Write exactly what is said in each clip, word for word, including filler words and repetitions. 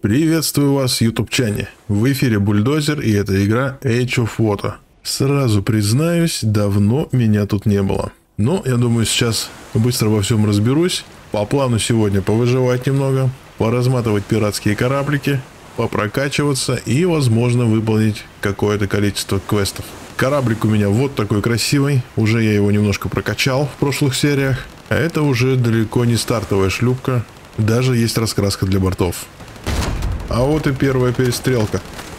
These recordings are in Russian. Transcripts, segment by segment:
Приветствую вас, ютубчане. В эфире Бульдозер, и это игра Age of Water. Сразу признаюсь, давно меня тут не было. Но я думаю, сейчас быстро во всем разберусь. По плану сегодня повыживать немного, поразматывать пиратские кораблики, попрокачиваться и, возможно, выполнить какое-то количество квестов. Кораблик у меня вот такой красивый. Уже я его немножко прокачал в прошлых сериях. А это уже далеко не стартовая шлюпка. Даже есть раскраска для бортов. А вот и первая перестрелка.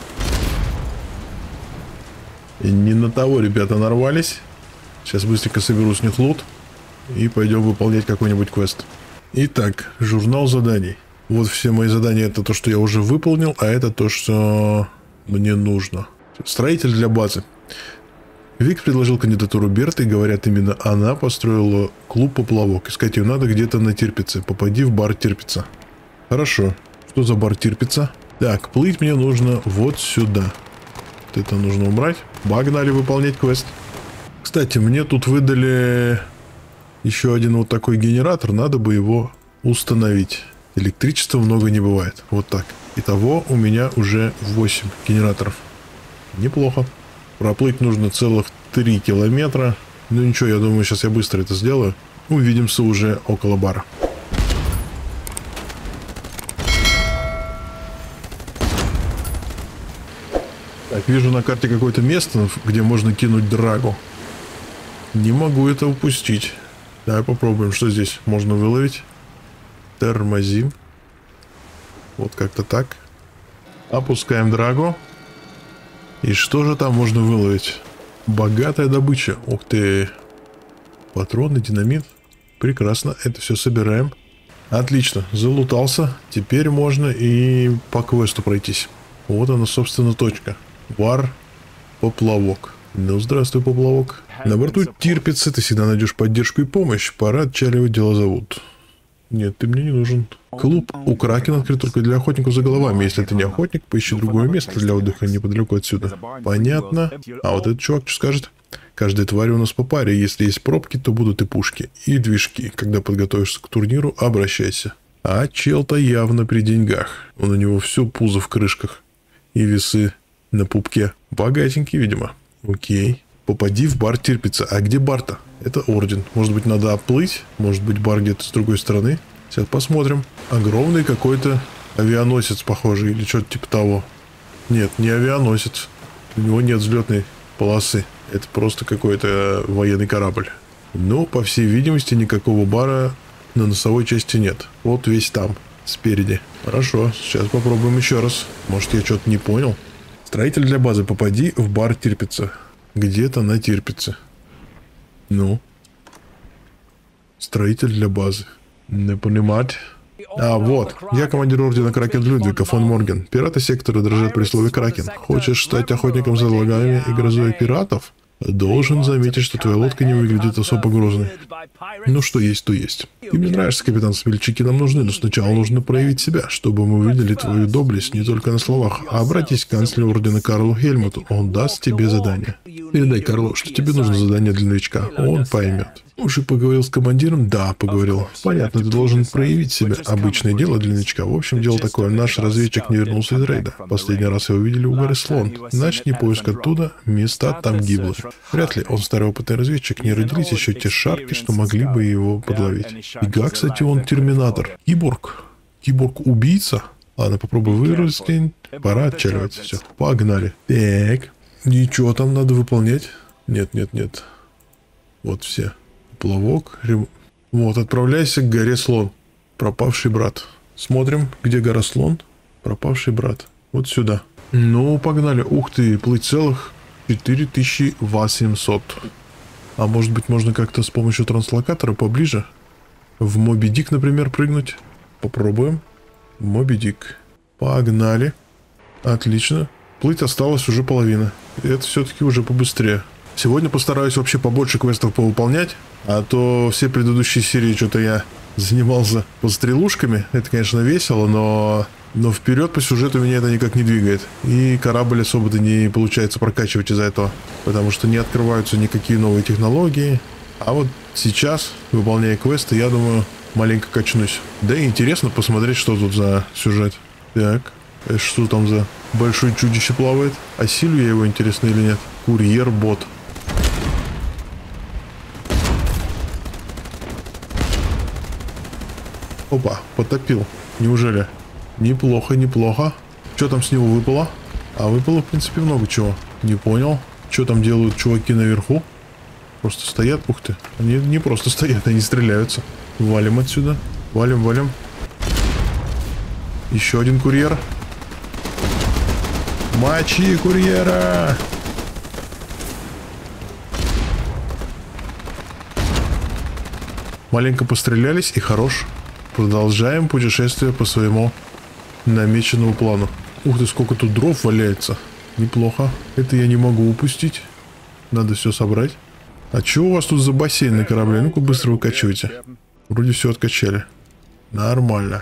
И не на того ребята нарвались. Сейчас быстренько соберу с них лут и пойдем выполнять какой-нибудь квест. Итак, журнал заданий. Вот все мои задания, это то, что я уже выполнил, а это то, что мне нужно. Строитель для базы. Вик предложил кандидатуру Берты, и говорят, именно она построила клуб «Поплавок». Искать ее надо где-то на Тирпице. Попади в бар Тирпица. Хорошо. Что за бар Тирпица? Так, плыть мне нужно вот сюда. Вот это нужно убрать. Погнали выполнять квест. Кстати, мне тут выдали еще один вот такой генератор. Надо бы его установить. Электричества много не бывает. Вот так. Итого у меня уже восемь генераторов. Неплохо. Проплыть нужно целых три километра. Ну ничего, я думаю, сейчас я быстро это сделаю. Увидимся уже около бара. Так, вижу на карте какое-то место, где можно кинуть драгу. Не могу это упустить. Давай попробуем, что здесь можно выловить. Тормозим. Вот как-то так. Опускаем драгу. И что же там можно выловить? Богатая добыча. Ух ты. Патроны, динамит. Прекрасно. Это все собираем. Отлично. Залутался. Теперь можно и по квесту пройтись. Вот она, собственно, точка. Бар Поплавок. Ну, здравствуй, Поплавок. На борту Тирпицы ты всегда найдешь поддержку и помощь. Пора отчаливать, дела зовут. Нет, ты мне не нужен. Клуб у Кракена открыт только для охотников за головами. Если ты не охотник, поищи другое место для отдыха неподалеку отсюда. Понятно. А вот этот чувак что скажет? Каждая тварь у нас по паре. Если есть пробки, то будут и пушки, и движки. Когда подготовишься к турниру, обращайся. А чел-то явно при деньгах. Он у него все пузо в крышках. И весы на пупке. Богатенький, видимо. Окей. Попади в бар Тирпица. А где бар-то? Это орден. Может быть, надо оплыть? Может быть, бар где-то с другой стороны? Сейчас посмотрим. Огромный какой-то авианосец, похожий. Или что-то типа того. Нет, не авианосец. У него нет взлетной полосы. Это просто какой-то военный корабль. Но, по всей видимости, никакого бара на носовой части нет. Вот весь там. Спереди. Хорошо, сейчас попробуем еще раз. Может, я что-то не понял. Строитель для базы, попади в бар Тирпица. Где-то на Тирпице. Ну. Строитель для базы. Не понимать. А, вот. Я командир ордена Кракен Людвига фон Морген. Пираты сектора дрожат при слове Кракен. Хочешь стать охотником за лагами и грозой пиратов? Должен заметить, что твоя лодка не выглядит особо грозной. Ну, что есть, то есть. Ты мне нравишься, капитан. Смельчаки нам нужны, но сначала нужно проявить себя, чтобы мы увидели твою доблесть не только на словах. А обратись к канцлеру ордена Карлу Хельмуту. Он даст тебе задание. Передай Карлу, что тебе нужно задание для новичка. Он поймет. Уже поговорил с командиром? Да, поговорил. Понятно, ты должен проявить себя. Обычное дело для новичка. В общем, дело такое. Наш разведчик не вернулся из рейда. Последний раз его видели у горы Слон. Начни поиск оттуда. Места там гиблые. Вряд ли он старый опытный разведчик. Не родились еще те шарки, что могли бы его подловить. И как, кстати, он терминатор. Киборг. Киборг-убийца. Ладно, попробуй вырасти. Пора отчаливать. Все, погнали. Так. Ничего там надо выполнять? Нет, нет, нет. Вот все. Плавок. Рем... Вот, отправляйся к горе Слон. Пропавший брат. Смотрим, где гора Слон. Пропавший брат. Вот сюда. Ну, погнали. Ух ты, плыть целых четыре тысячи восемьсот. А может быть, можно как-то с помощью транслокатора поближе? В Моби Дик, например, прыгнуть? Попробуем. Моби Дик. Погнали. Отлично. Плыть осталось уже половина. Это все-таки уже побыстрее. Сегодня постараюсь вообще побольше квестов повыполнять. А то все предыдущие серии что-то я занимался пострелушками. Это, конечно, весело, но... Но вперед по сюжету меня это никак не двигает. И корабль особо-то не получается прокачивать из-за этого. Потому что не открываются никакие новые технологии. А вот сейчас, выполняя квесты, я думаю, маленько качнусь. Да и интересно посмотреть, что тут за сюжет. Так, это что там за большое чудище плавает? Осилю я его, интересно, или нет? Курьер-бот. Опа, потопил. Неужели? Неплохо, неплохо. Что там с него выпало? А выпало, в принципе, много чего. Не понял. Что там делают чуваки наверху? Просто стоят. Ух ты. Они не просто стоят, они стреляются. Валим отсюда. Валим, валим. Еще один курьер. Мочи курьера! Маленько пострелялись и хорош. Продолжаем путешествие по своему намеченному плану. Ух ты, сколько тут дров валяется. Неплохо. Это я не могу упустить. Надо все собрать. А что у вас тут за бассейн на корабле? Ну-ка быстро выкачивайте. Вроде все откачали. Нормально.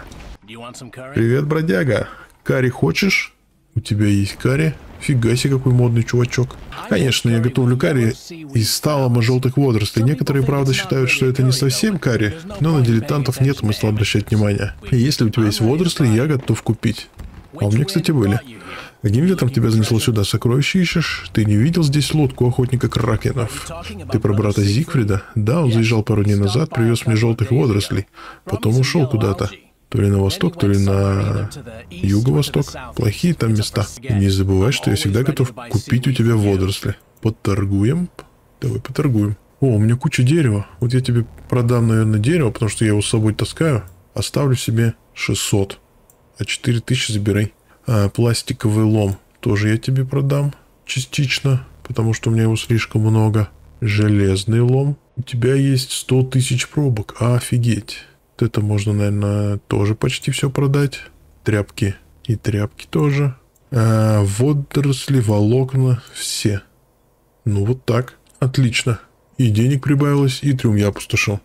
Привет, бродяга. Карри хочешь? У тебя есть карри? Фига себе, какой модный чувачок. Конечно, я готовлю карри из сталома желтых водорослей. Некоторые, правда, считают, что это не совсем карри, но на дилетантов нет смысла обращать внимание. И если у тебя есть водоросли, я готов купить. А у меня, кстати, были. Каким ветром тебя занесло сюда? Сокровища ищешь? Ты не видел здесь лодку охотника кракенов? Ты про брата Зигфрида? Да, он заезжал пару дней назад, привез мне желтых водорослей. Потом ушел куда-то. То ли на восток, то ли на юго-восток. Плохие там места. И не забывай, что я всегда готов купить у тебя водоросли. Поторгуем? Давай поторгуем. О, у меня куча дерева. Вот я тебе продам, наверное, дерево, потому что я его с собой таскаю. Оставлю себе шестьсот. А четыре тысячи забирай. А, пластиковый лом тоже я тебе продам. Частично, потому что у меня его слишком много. Железный лом. У тебя есть сто тысяч пробок. Офигеть. Вот это можно, наверное, тоже почти все продать. Тряпки и тряпки тоже. А, водоросли, волокна, все. Ну вот так. Отлично. И денег прибавилось, и трюм я опустошил.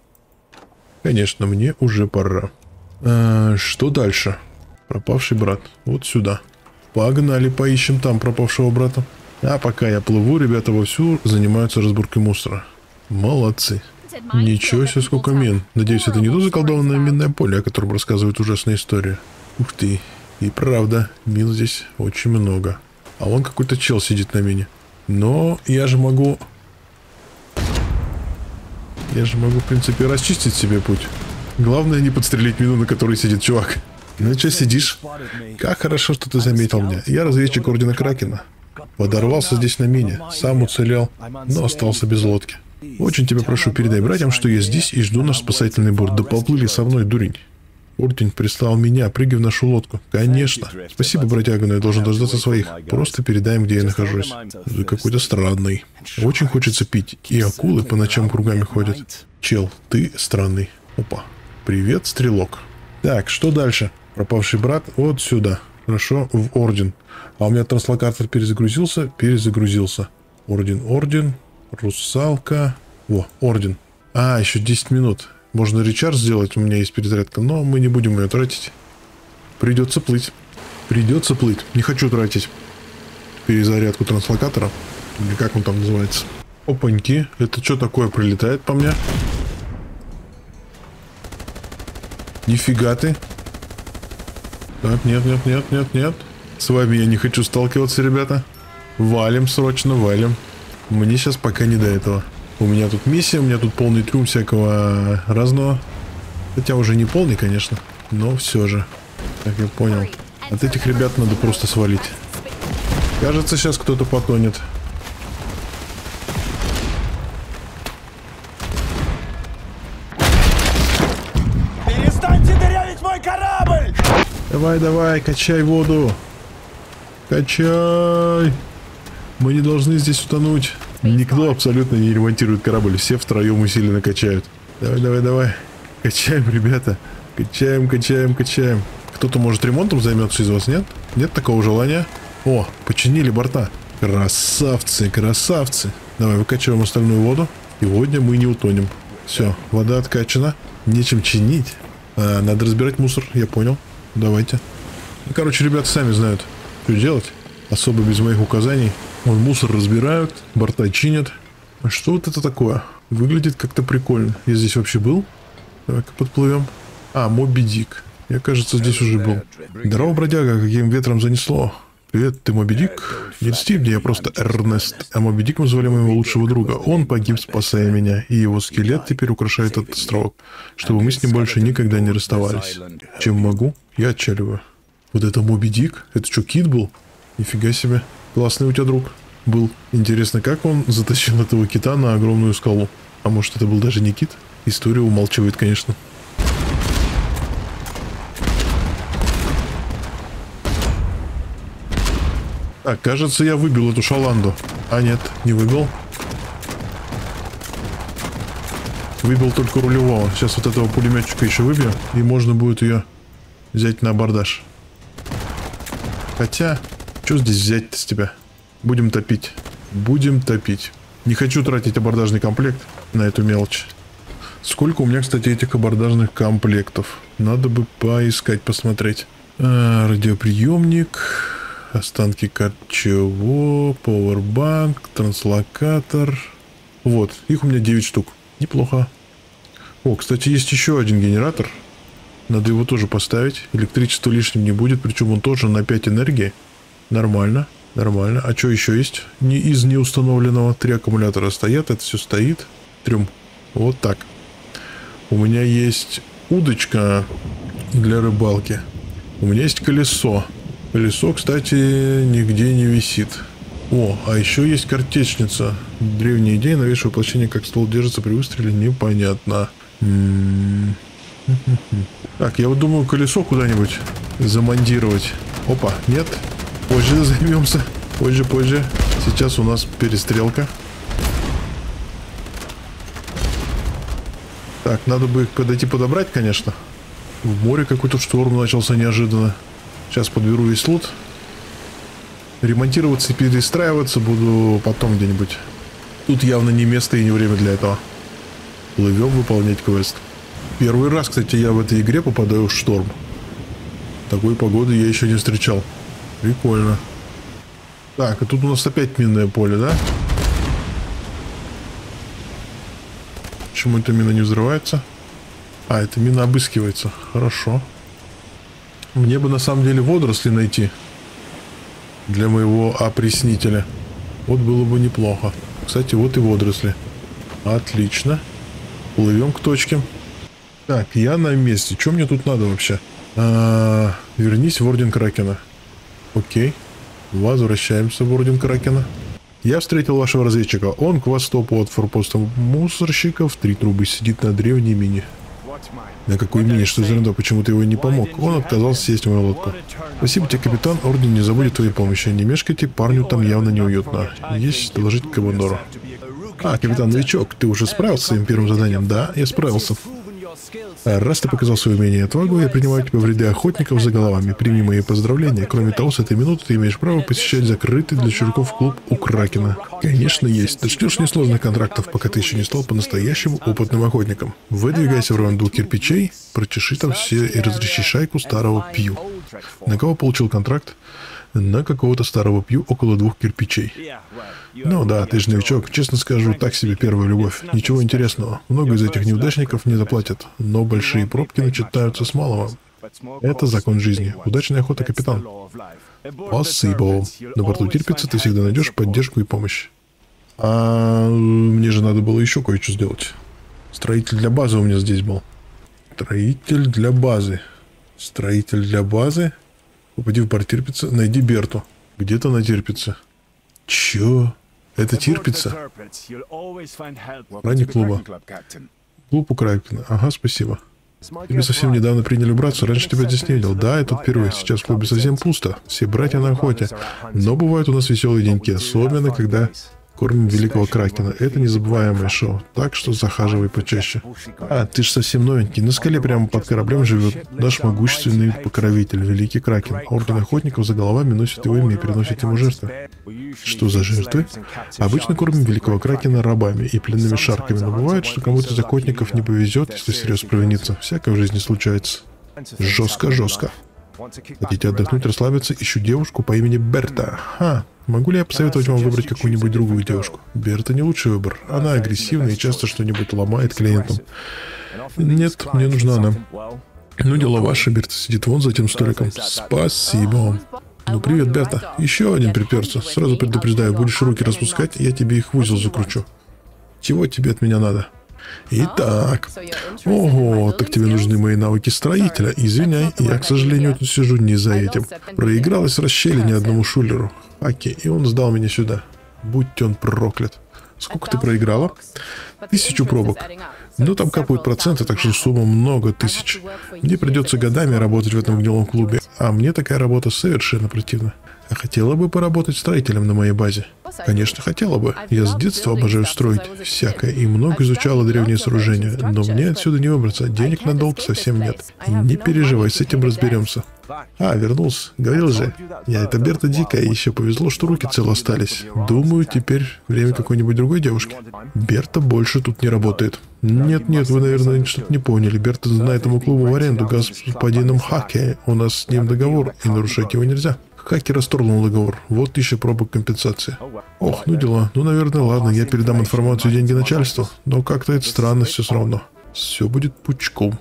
Конечно, мне уже пора. А, что дальше? Пропавший брат. Вот сюда. Погнали, поищем там пропавшего брата. А пока я плыву, ребята вовсю занимаются разборкой мусора. Молодцы. Ничего себе, сколько мин. Надеюсь, это не то заколдованное минное поле, о котором рассказывают ужасные истории. Ух ты. И правда, мин здесь очень много. А вон какой-то чел сидит на мине. Но я же могу... Я же могу, в принципе, расчистить себе путь. Главное не подстрелить мину, на которой сидит чувак. Ну что сидишь? Как хорошо, что ты заметил меня. Я разведчик Ордена Кракена. Подорвался здесь на мине. Сам уцелел, но остался без лодки. Очень тебя прошу, передай братьям, что я здесь и жду наш спасательный борт. Да поплыли со мной, дурень. Орден прислал меня, прыгай в нашу лодку. Конечно. Спасибо, братяга, но я должен дождаться своих. Просто передай им, где я нахожусь. Ты какой-то странный. Очень хочется пить. И акулы по ночам кругами ходят. Чел, ты странный. Опа. Привет, стрелок. Так, что дальше? Пропавший брат вот сюда. Хорошо, в Орден. А у меня транслокатор перезагрузился? Перезагрузился. Орден, Орден. Русалка. О, Орден. А, еще десять минут. Можно речард сделать, у меня есть перезарядка, но мы не будем ее тратить. Придется плыть. Придется плыть. Не хочу тратить перезарядку транслокатора. Или как он там называется. Опаньки. Это что такое прилетает по мне? Нифига ты. Так, нет, нет, нет, нет, нет. С вами я не хочу сталкиваться, ребята. Валим срочно, валим. Мне сейчас пока не до этого. У меня тут миссия, у меня тут полный трюм всякого разного. Хотя уже не полный, конечно, но все же. Как я понял. От этих ребят надо просто свалить. Кажется, сейчас кто-то потонет. Перестаньте дырявить мой корабль! Давай, давай, качай воду. Качай. Мы не должны здесь утонуть. Никто абсолютно не ремонтирует корабль. Все втроем усиленно качают. Давай, давай, давай. Качаем, ребята. Качаем, качаем, качаем. Кто-то, может, ремонтом займется из вас, нет? Нет такого желания? О, починили борта. Красавцы, красавцы. Давай, выкачиваем остальную воду. Сегодня мы не утонем. Все, вода откачана. Нечем чинить. А, надо разбирать мусор, я понял. Давайте. Ну, короче, ребята сами знают, что делать. Особо без моих указаний. Вон мусор разбирают, борта чинят. А что вот это такое? Выглядит как-то прикольно. Я здесь вообще был? Давай-ка подплывем. А, Моби Дик. Я, кажется, здесь уже был. Здорово, бродяга, каким ветром занесло. Привет, ты Моби Дик? Не льсти мне, я просто Эрнест. А Моби Диком звали моего лучшего друга. Он погиб, спасая меня, и его скелет теперь украшает этот островок, чтобы мы с ним больше никогда не расставались. Чем могу, я отчаливаю. Вот это Моби Дик? Это что, кит был? Нифига себе. Классный у тебя друг был. Интересно, как он затащил этого кита на огромную скалу? А может, это был даже не кит? История умалчивает, конечно. Так, кажется, я выбил эту шаланду. А нет, не выбил. Выбил только рулевого. Сейчас вот этого пулеметчика еще выбью, и можно будет ее взять на абордаж. Хотя, что здесь взять-то с тебя? Будем топить. Будем топить. Не хочу тратить абордажный комплект на эту мелочь. Сколько у меня, кстати, этих абордажных комплектов? Надо бы поискать, посмотреть. А, радиоприемник... Останки карт чего, пауэрбанк, транслокатор. Вот, их у меня девять штук. Неплохо. О, кстати, есть еще один генератор. Надо его тоже поставить. Электричества лишним не будет, причем он тоже на пять энергии. Нормально, нормально. А что еще есть? Не из неустановленного. Три аккумулятора стоят, это все стоит. Трем. Вот так. У меня есть удочка для рыбалки. У меня есть колесо. Колесо, кстати, нигде не висит. О, а еще есть картечница. Древняя идея, новейшее воплощение, как ствол держится при выстреле, непонятно. М-м-м. Так, я вот думаю, колесо куда-нибудь замонтировать. Опа, нет. Позже займемся. Позже, позже. Сейчас у нас перестрелка. Так, надо бы их подойти подобрать, конечно. В море какой-то шторм начался неожиданно. Сейчас подберу весь лут. Ремонтироваться и перестраиваться буду потом где-нибудь. Тут явно не место и не время для этого. Плывем выполнять квест. Первый раз, кстати, я в этой игре попадаю в шторм. Такой погоды я еще не встречал. Прикольно. Так, и тут у нас опять минное поле, да? Почему эта мина не взрывается? А, эта мина обыскивается. Хорошо. Мне бы на самом деле водоросли найти для моего опреснителя. Вот было бы неплохо. Кстати, вот и водоросли. Отлично. Плывем к точке. Так, я на месте. Что мне тут надо вообще? А, вернись в Орден Кракена. Окей. Возвращаемся в Орден Кракена. Я встретил вашего разведчика. Он к востоку от форпоста мусорщиков. Три трубы сидит на древней мине. На какой мине? Что за ерунда? Почему ты его не помог? Он отказался сесть в мою лодку. Спасибо тебе, капитан. Орден не забудет твоей помощи. Не мешкайте, парню там явно неуютно. Есть доложить командору. А, капитан-новичок, ты уже справился с своим первым заданием? Да, я справился. Раз ты показал свое умение и отвагу, я принимаю тебя в ряды охотников за головами. Прими мои поздравления. Кроме того, с этой минуты ты имеешь право посещать закрытый для чужаков клуб у Кракена. Конечно, есть. Ты ждешь несложных контрактов, пока ты еще не стал по-настоящему опытным охотником. Выдвигайся в район двух кирпичей, прочеши там все и разреши шайку старого Пью. На кого получил контракт? На какого-то старого Пью около двух кирпичей. Ну да, ты же новичок. Честно скажу, так себе первая любовь. Ничего интересного. Много из этих неудачников не заплатят. Но большие пробки начинаются с малого. Это закон жизни. Удачная охота, капитан. Спасибо. На борту Тирпица ты всегда найдешь поддержку и помощь. А мне же надо было еще кое-что сделать. Строитель для базы у меня здесь был. Строитель для базы. Строитель для базы. Попади в порт Тирпица, найди Берту. Где-то на Тирпице. Чё? Это Тирпица? Ранник клуба. Клуб у Кракена. Ага, спасибо. Тебе совсем недавно приняли братство, раньше тебя здесь не видел. Да, я тут впервые. Сейчас в клубе совсем пусто. Все братья на охоте. Но бывают у нас веселые деньки, особенно когда кормим великого Кракена. Это незабываемое шоу. Так что захаживай почаще. А, ты ж совсем новенький. На скале прямо под кораблем живет наш могущественный покровитель, великий Кракен. Орден охотников за головами носит его имя и приносит ему жертвы. Что за жертвы? Обычно кормим великого Кракена рабами и пленными шарками, но бывает, что кому-то из охотников не повезет, если серьезно провиниться. Всякое в жизни случается. Жестко-жестко. Хотите отдохнуть, расслабиться? Ищу девушку по имени Берта. Ха, могу ли я посоветовать вам выбрать какую-нибудь другую девушку? Берта не лучший выбор. Она агрессивная и часто что-нибудь ломает клиентам. Нет, мне нужна она. Ну, дело ваше, Берта сидит вон за тем столиком. Спасибо вам. Ну, привет, Берта. Еще один приперся. Сразу предупреждаю, будешь руки распускать, я тебе их в узел закручу. Чего тебе от меня надо? Итак. Ого, так тебе нужны мои навыки строителя. Извиняй, я, к сожалению, тут сижу не за этим. Проигралась в расщелине одному шулеру. Аки, и он сдал меня сюда. Будь он проклят. Сколько ты проиграла? Тысячу пробок. Ну, там капают проценты, так что сумма много тысяч. Мне придется годами работать в этом гнилом клубе. А мне такая работа совершенно противна. А хотела бы поработать строителем на моей базе? Конечно, хотела бы. Я с детства обожаю строить всякое и много изучала древние сооружения. Но мне отсюда не выбраться. Денег на долг совсем нет. Не переживай, с этим разберемся. А, вернулся. Говорил же. Я это Берта Дикая, еще повезло, что руки целы остались. Думаю, теперь время какой-нибудь другой девушки. Берта больше тут не работает. Нет-нет, вы, наверное, что-то не поняли. Берта знает этому клубу в аренду господином Хаке. У нас с ним договор, и нарушать его нельзя. Хаки расторгнул договор. Вот тысяча пробок компенсации. Ох, ну дела. Ну, наверное, ладно, я передам информацию и деньги начальству. Но как-то это странно все равно. Все будет пучком.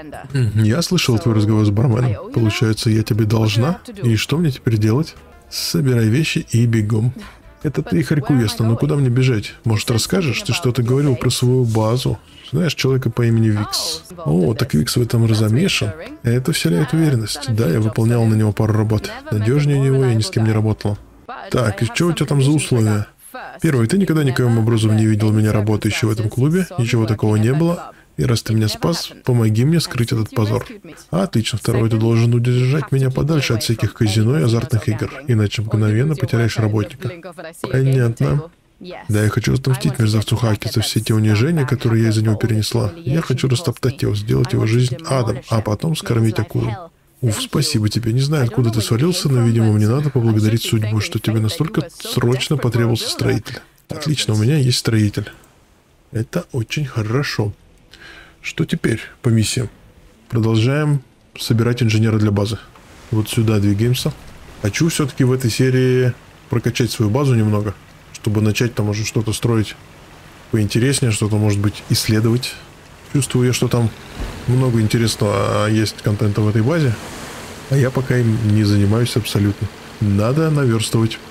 Я слышал твой разговор с барменом. Получается, я тебе должна? И что мне теперь делать? Собирай вещи и бегом. Это ты, Харьку, ясно, но куда мне бежать? Может, расскажешь? Ты что-то говорил про свою базу? Знаешь человека по имени Викс? О, так Викс в этом разомешан. Это вселяет уверенность. Да, я выполнял на него пару работ. Надежнее него я ни с кем не работал. Так, и что у тебя там за условия? Первое, ты никогда никоим образом не видел меня работающего в этом клубе. Ничего такого не было. И раз ты меня спас, помоги мне скрыть этот позор. Отлично. Второе, ты должен удержать меня подальше от всяких казино и азартных игр, иначе мгновенно потеряешь работника. Понятно. Да, я хочу отомстить мерзавцу Хаки за все те унижения, которые я из-за него перенесла. Я хочу растоптать его, сделать его жизнь адом, а потом скормить акулу. Уф, спасибо тебе. Не знаю, откуда ты свалился, но, видимо, мне надо поблагодарить судьбу, что тебе настолько срочно потребовался строитель. Отлично, у меня есть строитель. Это очень хорошо. Что теперь по миссиям? Продолжаем собирать инженера для базы. Вот сюда двигаемся. Хочу все-таки в этой серии прокачать свою базу немного, чтобы начать там уже что-то строить поинтереснее, что-то, может быть, исследовать. Чувствую я, что там много интересного есть контента в этой базе, а я пока им не занимаюсь абсолютно. Надо наверстывать.